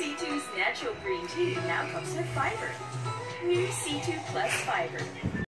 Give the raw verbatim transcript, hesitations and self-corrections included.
C two's natural green tea now comes with fiber. New C two Plus Fiber.